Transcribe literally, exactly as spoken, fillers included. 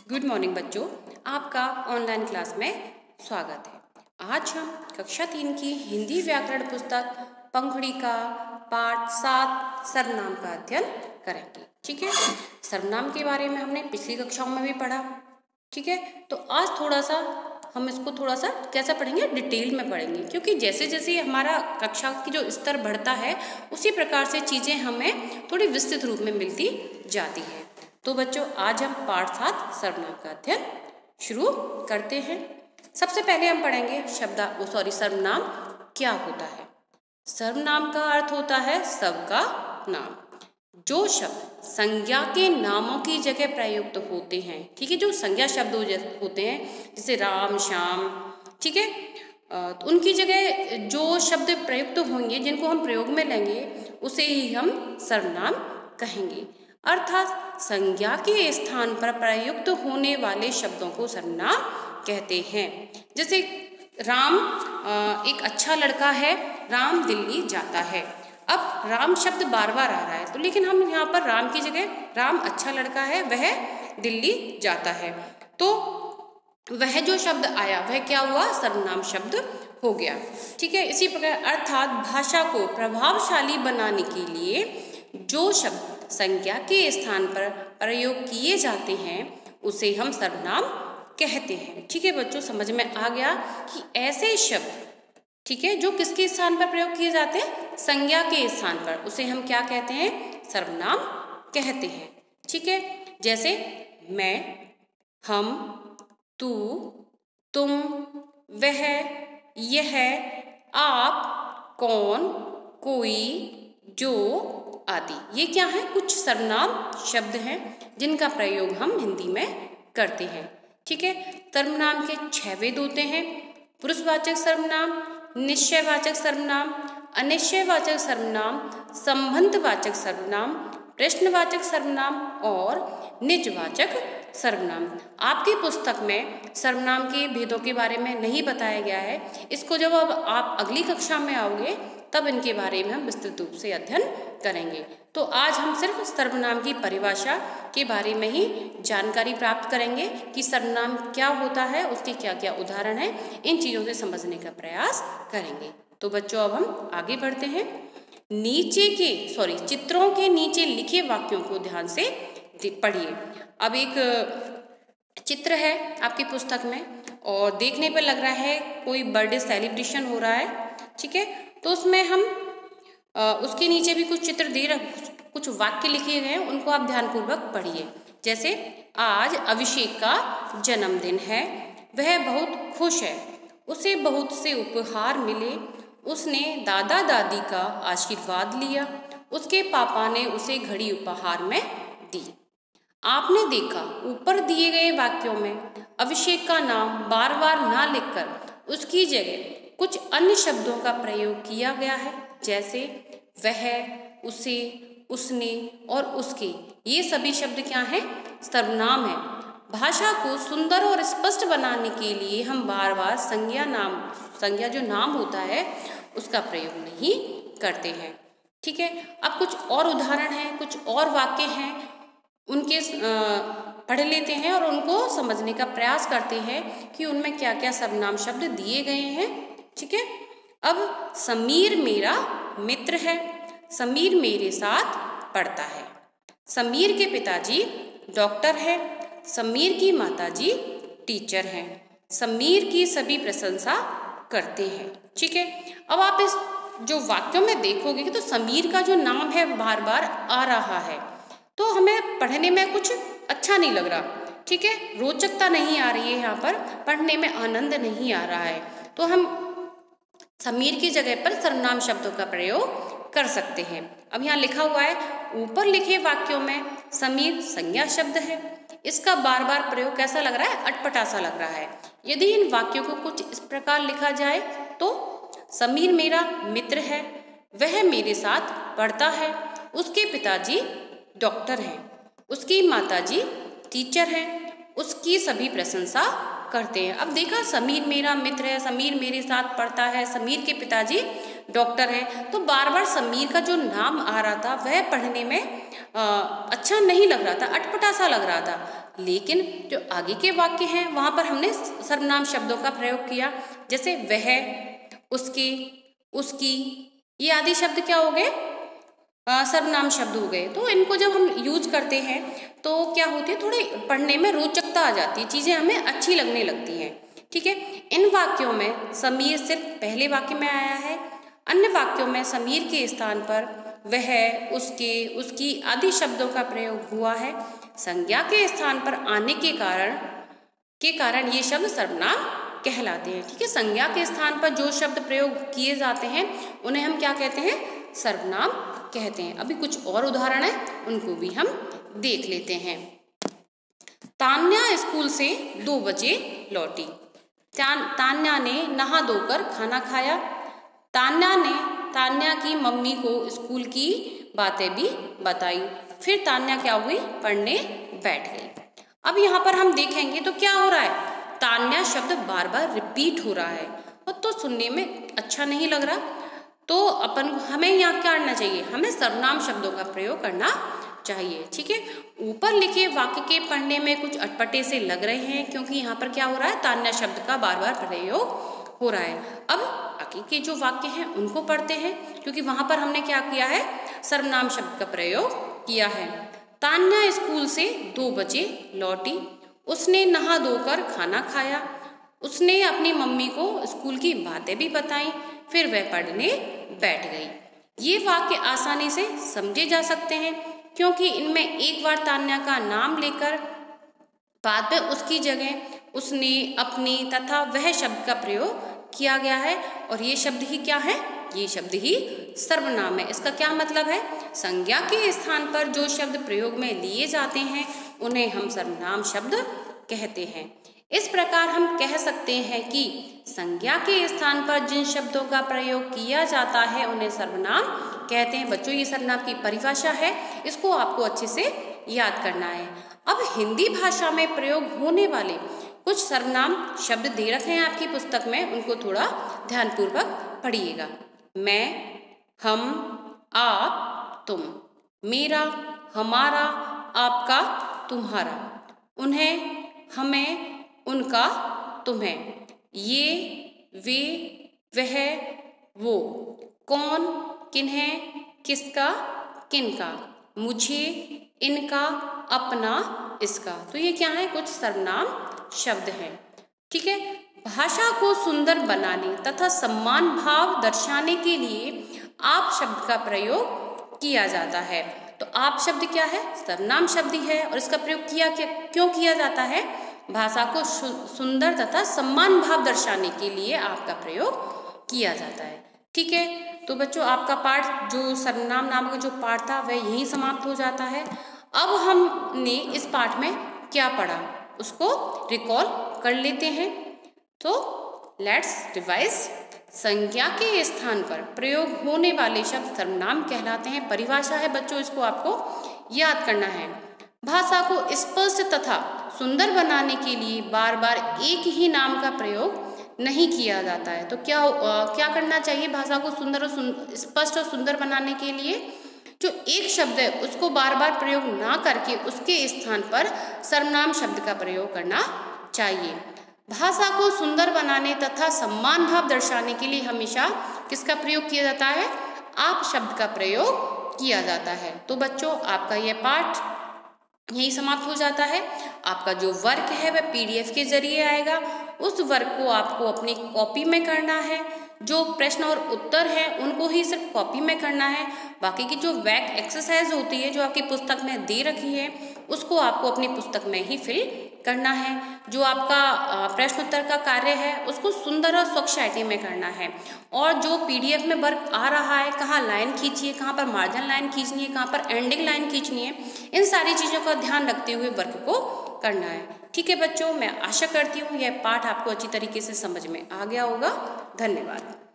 Good morning बच्चों, आपका online class में स्वागत है। आज हम कक्षा तीन की हिंदी व्याकरण पुस्तक पंखुड़ी का पाठ सात सर्वनाम का अध्ययन करेंगे। ठीक है, सर्वनाम के बारे में हमने पिछली कक्षाओं में भी पढ़ा। ठीक है, तो आज थोड़ा सा हम इसको थोड़ा सा कैसा पढ़ेंगे, डिटेल में पढ़ेंगे, क्योंकि जैसे जैसे हमारा कक्षा की जो स्तर बढ़ता है उसी प्रकार से चीज़ें हमें थोड़ी विस्तृत रूप में मिलती जाती है। तो बच्चों, आज हम पाठ सात सर्वनाम का अध्ययन शुरू करते हैं। सबसे पहले हम पढ़ेंगे शब्दा ओ सॉरी सर्वनाम क्या होता है। सर्वनाम का अर्थ होता है सबका नाम। जो शब्द संज्ञा के नामों की जगह प्रयुक्त होते हैं, ठीक है, जो संज्ञा शब्द होते हैं जैसे राम श्याम, ठीक है, तो उनकी जगह जो शब्द प्रयुक्त होंगे, जिनको हम प्रयोग में लेंगे, उसे ही हम सर्वनाम कहेंगे। अर्थात संज्ञा के स्थान पर प्रयुक्त होने वाले शब्दों को सर्वनाम कहते हैं। जैसे राम एक अच्छा लड़का है, राम दिल्ली जाता है। अब राम शब्द बार बार आ रहा है, तो लेकिन हम यहाँ पर राम की जगह राम अच्छा लड़का है, वह दिल्ली जाता है, तो वह जो शब्द आया वह क्या हुआ, सर्वनाम शब्द हो गया। ठीक है, इसी प्रकार अर्थात भाषा को प्रभावशाली बनाने के लिए जो शब्द संज्ञा के स्थान पर प्रयोग किए जाते हैं उसे हम सर्वनाम कहते हैं। ठीक है बच्चों, समझ में आ गया कि ऐसे शब्द, ठीक है, जो किसके स्थान पर प्रयोग किए जाते हैं, संज्ञा के स्थान पर, उसे हम क्या कहते हैं, सर्वनाम कहते हैं। ठीक है, जैसे मैं, हम, तू, तुम, वह, यह, आप, कौन, कोई, जो आदि, ये क्या है, कुछ सर्वनाम शब्द हैं जिनका प्रयोग हम हिंदी में करते हैं। ठीक है, सर्वनाम के छह भेद होते हैं। पुरुषवाचक सर्वनाम, निश्चयवाचक सर्वनाम, अनिश्चयवाचक सर्वनाम, संबंधवाचक सर्वनाम, प्रश्नवाचक सर्वनाम और निजवाचक सर्वनाम। आपकी पुस्तक में सर्वनाम के भेदों के बारे में नहीं बताया गया है। इसको जब अब आप अगली कक्षा में आओगे तब इनके बारे में हम विस्तृत रूप से अध्ययन करेंगे। तो आज हम सिर्फ सर्वनाम की परिभाषा के बारे में ही जानकारी प्राप्त करेंगे कि सर्वनाम क्या होता है, उसके क्या क्या उदाहरण हैं, इन चीज़ों से समझने का प्रयास करेंगे। तो बच्चों, अब हम आगे बढ़ते हैं। नीचे के सॉरी चित्रों के नीचे लिखे वाक्यों को ध्यान से पढ़िए। अब एक चित्र है आपकी पुस्तक में और देखने पर लग रहा है कोई बर्थडे सेलिब्रेशन हो रहा है। ठीक है, तो उसमें हम आ, उसके नीचे भी कुछ चित्र दे रहे, कुछ वाक्य लिखे गए हैं, उनको आप ध्यानपूर्वक पढ़िए। जैसे आज अभिषेक का जन्मदिन है, वह बहुत खुश है, उसे बहुत से उपहार मिले, उसने दादा दादी का आशीर्वाद लिया, उसके पापा ने उसे घड़ी उपहार में दी। आपने देखा ऊपर दिए गए वाक्यों में अभिषेक का नाम बार बार ना लिखकर उसकी जगह कुछ अन्य शब्दों का प्रयोग किया गया है, जैसे वह, उसे, उसने और उसके। ये सभी शब्द क्या हैं, सर्वनाम है। भाषा को सुंदर और स्पष्ट बनाने के लिए हम बार बार संज्ञा नाम संज्ञा जो नाम होता है उसका प्रयोग नहीं करते हैं। ठीक है, अब कुछ और उदाहरण हैं, कुछ और वाक्य हैं, उनके पढ़ लेते हैं और उनको समझने का प्रयास करते हैं कि उनमें क्या क्या सर्वनाम शब्द दिए गए हैं। ठीक है, अब समीर मेरा मित्र है, समीर मेरे साथ पढ़ता है। समीर के पिताजी डॉक्टर हैं, समीर की माताजी टीचर हैं, समीर की सभी प्रशंसा करते हैं। ठीक है, अब आप इस जो वाक्यों में देखोगे कि तो समीर का जो नाम है बार बार आ रहा है, तो हमें पढ़ने में कुछ अच्छा नहीं लग रहा। ठीक है, रोचकता नहीं आ रही है, यहाँ पर पढ़ने में आनंद नहीं आ रहा है, तो हम समीर की जगह पर सर्वनाम शब्दों का प्रयोग कर सकते हैं। अब यहाँ लिखा हुआ है, ऊपर लिखे वाक्यों में समीर संज्ञा शब्द है, इसका बार बार प्रयोग कैसा लग रहा है, अटपटा सा लग रहा है। यदि इन वाक्यों को कुछ इस प्रकार लिखा जाए तो समीर मेरा मित्र है, वह मेरे साथ पढ़ता है, उसके पिताजी डॉक्टर हैं, उसकी माताजी टीचर हैं, उसकी सभी प्रशंसा करते हैं। अब देखा, समीर मेरा मित्र है, समीर मेरे साथ पढ़ता है, समीर के पिताजी डॉक्टर है। तो बार बार समीर का जो नाम आ रहा था वह पढ़ने में आ, अच्छा नहीं लग रहा था, अटपटा सा लग रहा था। लेकिन जो आगे के वाक्य हैं वहाँ पर हमने सर्वनाम शब्दों का प्रयोग किया, जैसे वह, उसके, उसकी, ये आदि शब्द क्या हो गए, सर्वनाम शब्द हो गए। तो इनको जब हम यूज करते हैं तो क्या होती है, थोड़े पढ़ने में रोचकता आ जाती है, चीज़ें हमें अच्छी लगने लगती हैं। ठीक है, इन वाक्यों में समीर सिर्फ पहले वाक्य में आया है, अन्य वाक्यों में समीर के स्थान पर वह, उसके, उसकी आदि शब्दों का प्रयोग हुआ है। संज्ञा के स्थान पर आने के कारण के कारण ये शब्द सर्वनाम कहलाते हैं। ठीक है, संज्ञा के स्थान पर जो शब्द प्रयोग किए जाते हैं उन्हें हम क्या कहते हैं, सर्वनाम कहते हैं। अभी कुछ और उदाहरण है, उनको भी हम देख लेते हैं। तान्या स्कूल से दो बजे लौटी। तान्या ने नहा धोकर खाना खाया। तान्या ने तान्या की मम्मी को स्कूल की बातें भी बताई। फिर तान्या क्या हुई, पढ़ने बैठ गई। अब यहाँ पर हम देखेंगे तो क्या हो रहा है, तान्या शब्द बार बार रिपीट हो रहा है और तो सुनने में अच्छा नहीं लग रहा। तो अपन हमें यहाँ क्या करना चाहिए, हमें सर्वनाम शब्दों का प्रयोग करना चाहिए। ठीक है, ऊपर लिखे वाक्य के पढ़ने में कुछ अटपटे से लग रहे हैं क्योंकि यहाँ पर क्या हो रहा है, तान्या शब्द का बार बार प्रयोग हो रहा है। अब आगे के जो वाक्य हैं उनको पढ़ते हैं क्योंकि वहां पर हमने क्या किया है, सर्वनाम शब्द का प्रयोग किया है। तान्या स्कूल से दो बजे लौटी। उसने नहा धोकर खाना खाया। उसने अपनी मम्मी को स्कूल की बातें भी बताई। फिर वह पढ़ने बैठ गई। ये वाक्य आसानी से समझे जा सकते हैं क्योंकि इनमें एक बार तान्या का नाम लेकर बाद में उसकी जगह उसने, अपनी तथा वह शब्द का प्रयोग किया गया है और ये शब्द ही क्या है, ये शब्द ही सर्वनाम है। इसका क्या मतलब है, संज्ञा के स्थान पर जो शब्द प्रयोग में लिए जाते हैं उन्हें हम सर्वनाम शब्द कहते हैं। इस प्रकार हम कह सकते हैं कि संज्ञा के स्थान पर जिन शब्दों का प्रयोग किया जाता है उन्हें सर्वनाम कहते हैं। बच्चों ये सर्वनाम की परिभाषा है, इसको आपको अच्छे से याद करना है। अब हिंदी भाषा में प्रयोग होने वाले कुछ सर्वनाम शब्द दे रखे हैं आपकी पुस्तक में, उनको थोड़ा ध्यानपूर्वक पढ़िएगा। मैं, हम, आप, तुम, मेरा, हमारा, आपका, तुम्हारा, उन्हें, हमें, उनका, तुम्हें, ये, वे, वह, वो, कौन, किन्हें, किसका, किनका, मुझे, इनका, अपना, इसका। तो ये क्या है, कुछ सर्वनाम शब्द हैं। ठीक है, भाषा को सुंदर बनाने तथा सम्मान भाव दर्शाने के लिए आप शब्द का प्रयोग किया जाता है। तो आप शब्द क्या है, सर्वनाम शब्द ही है और इसका प्रयोग किया क्या क्यों किया जाता है, भाषा को सुंदर तथा सम्मान भाव दर्शाने के लिए आपका प्रयोग किया जाता है। ठीक है, तो बच्चों आपका पाठ जो सर्वनाम नामक जो पाठ था वह यहीं समाप्त हो जाता है। अब हमने इस पाठ में क्या पढ़ा उसको रिकॉल कर लेते हैं। तो लेट्स रिवाइज। संज्ञा के स्थान पर प्रयोग होने वाले शब्द सर्वनाम कहलाते हैं। परिभाषा है बच्चों, इसको आपको याद करना है। भाषा को स्पष्ट तथा सुंदर बनाने के लिए बार बार एक ही नाम का प्रयोग नहीं किया जाता है। तो क्या आ, क्या करना चाहिए, भाषा को सुंदर और स्पष्ट और सुंदर बनाने के लिए जो एक शब्द है उसको बार बार प्रयोग ना करके उसके स्थान पर सर्वनाम शब्द का प्रयोग करना चाहिए। भाषा को सुंदर बनाने तथा सम्मान भाव दर्शाने के लिए हमेशा किसका प्रयोग किया जाता है, आप शब्द का प्रयोग किया जाता है। तो बच्चों आपका यह पाठ यही समाप्त हो जाता है। आपका जो वर्क है वह पीडीएफ के जरिए आएगा। उस वर्क को आपको अपनी कॉपी में करना है। जो प्रश्न और उत्तर है उनको ही सिर्फ कॉपी में करना है। बाकी की जो वैक एक्सरसाइज होती है जो आपकी पुस्तक में दे रखी है उसको आपको अपनी पुस्तक में ही फिल करना है। जो आपका प्रश्न उत्तर का कार्य है उसको सुंदर और स्वच्छ राइटिंग में करना है। और जो पीडीएफ में वर्क आ रहा है, कहाँ लाइन खींची है, कहाँ पर मार्जिन लाइन खींचनी है, कहाँ पर एंडिंग लाइन खींचनी है, इन सारी चीज़ों का ध्यान रखते हुए वर्क को करना है। ठीक है बच्चों, मैं आशा करती हूँ यह पाठ आपको अच्छी तरीके से समझ में आ गया होगा। धन्यवाद।